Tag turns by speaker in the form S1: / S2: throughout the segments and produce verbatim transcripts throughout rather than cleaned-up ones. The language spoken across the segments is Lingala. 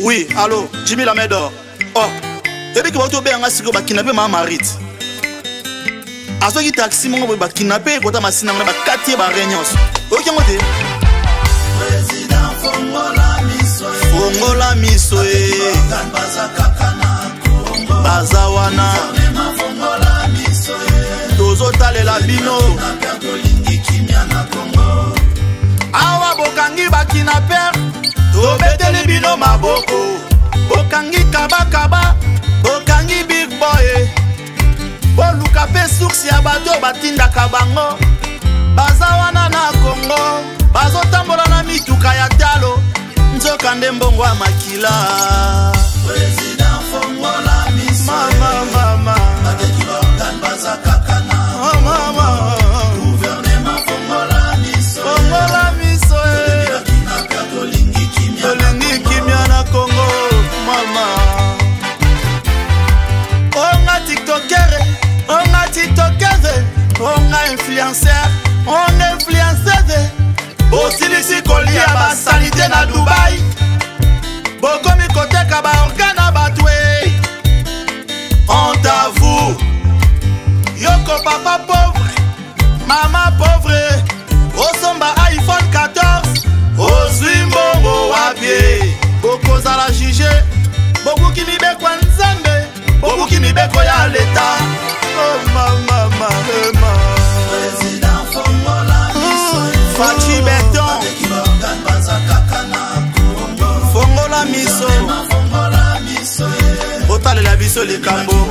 S1: Oui, allô, Jimmy la main d'or. Oh, et puis que vous avez un assis qui va kidnapper ma marite. À ce qui taxi, mon va kidnapper, quand ma sina va quatre ba réunion. Ok, on dit.
S2: Président Fongola Miso.
S1: Fongola Miso. Bazawana.
S2: Fongola Miso.
S1: Tozo tale la bino. Awa bokangi ba kidnapper. Tobeteli bino maboko. Bokangi kaba kaba. Bokangi big boy. Boluka pe source ya bato batinda kabango. Bazawana na Congo. Bazotambola na mituka ya talo. Nzoka nde mbongo wa makila.
S2: Président Fongola Miso.
S1: Mama mama.
S2: Bateki organ bazakakana.
S1: Oh mama.
S2: Gouvernement Fongola Miso.
S1: Fongola Miso.
S2: Tolingi kimia.
S1: Tolingi kimia na Congo. Mama. Onga tiktoker. Onga tiktoker. Onga influenceur. Onga influenceuse. Bosilisi kolia ba sanité na Dubai. Bokomi koteka ba organa batwe. Honte à vous. Yoko papa pauvre. Maman pauvre. Osomba iPhone quatorze. Ozwi mbongo wabie. Boko zala juge. Boku kimibe kwa nzambe. Boku kimibe ko ya leta. Oh mama mama.
S2: Président Fongola Miso.
S1: Fachi Beton. Fongola Miso.
S2: Fongola Miso.
S1: Otale la biso le kambo.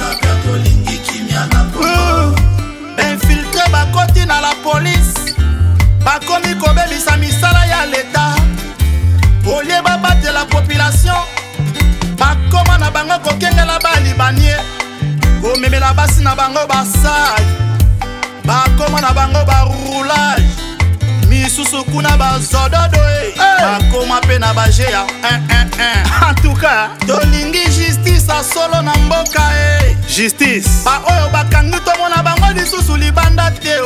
S1: Infiltré bakoti na la police. Bakomi kobebisa misala ya leta. Olie babate la population. Bakoma na bango kokengela ba libanien. Komemela basi na bango basai. Bakoma na bango ba roulage. Misusu kuna ba zododo eh. Bakoma pe na ba jea. En tout cas, tolingi justice a solo na mboka eh. Justice. Ba oyo bakangi to mona bango lisusu libanda teo.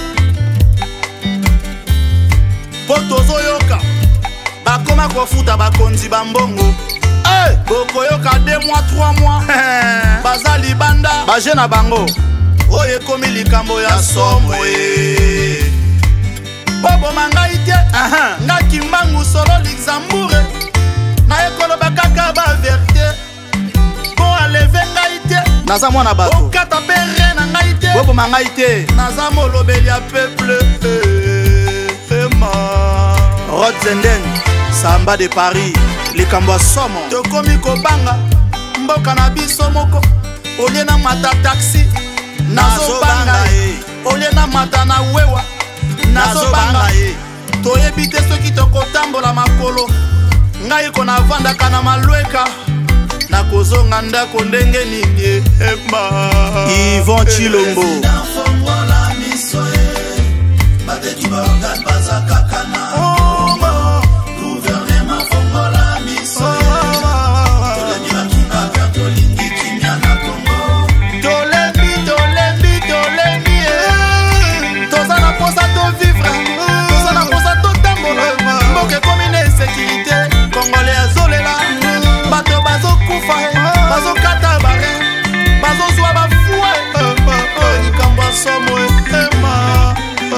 S1: Potozo yoka. Bakoma kofuta bakonzi bambongo. Eh, boko yoka deux mois, trois mois. Baza libanda. Baje na bango. Oye komi likambo ya somo eh. Bobo mangai te, nga kimbangu solo Luxembourg. Na ekolo bakaka ba verte. Bo aleve ngai te. Naza mwana bato. Okata pe rena ngai te. Bobo mangai te. Naza molobeli ya peuple. Ema. Rodzenden, Samba de Paris. Likambo ya somo. Tokomi kobanga. Mboka na biso moko. Olie na mata taxi. Nazo banga e. Olie na mata na wewa. Nazo banga e. Toyebi te soki tokotambola makolo. Ngai ko na vandaka na malweka. Na kozonga ndako ndenge nini ema. Yvon Chilombo.
S2: Fongola Miso. Bateki organ bazakakana. Gouvernement Fongola Miso. Tolembi bakina ka tolingi kimia na Congo.
S1: Tolembi tolembi tolembi eh. Toza na posa to vivre. Toza na posa to tambola. Mboke komi na insécurité. Congolais azolela. Bato bazo kufa. Bazo kata bare. Bazo zwa ba fouet. Likambo somo ema.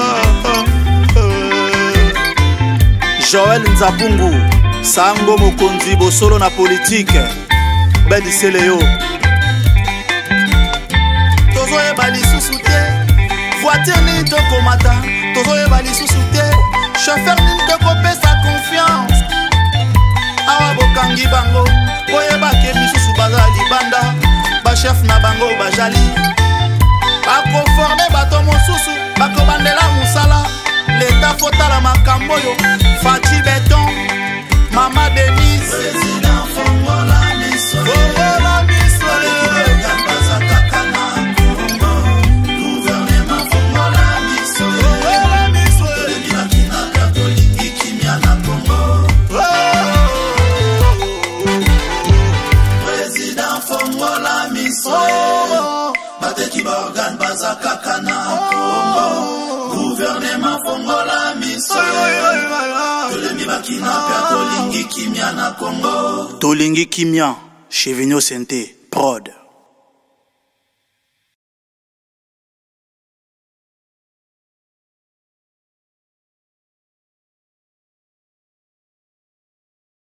S1: Joël Nzabungu. Sango mokonzi bosolo na politique. Ben diseleo. Tozo yeba lisusu te. Voiture nini tokomata. Tozo yeba lisusu te. Chauffeur nini tokopesa confiance. Awa bokangi bango. Oyeba ke misusu baza libanda. Ba chef na bango bajali. Bako forme bato mosusu. Bako bandela musala. L'État fotala makambo yo. Fachi Beton. Mama Denise.
S2: Président Fongola Miso.
S1: Fongola Miso.
S2: Gouvernement Fongola Miso.
S1: Fongola Miso.
S2: Bakina ka tolingi kimia na Congo. Président Fongola Miso. Bateki organ bazakakana Congo. Gouvernement Fongola Miso. pia tolingi kimia na Congo.
S1: Tolingi kimia, Chevinho Sente, prod.